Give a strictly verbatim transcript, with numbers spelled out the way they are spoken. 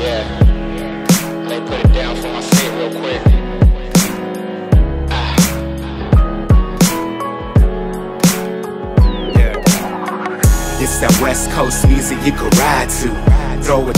Yeah. They put it down for my seat real quick. Ah. Yeah. It's that West Coast music you can ride to. Throw it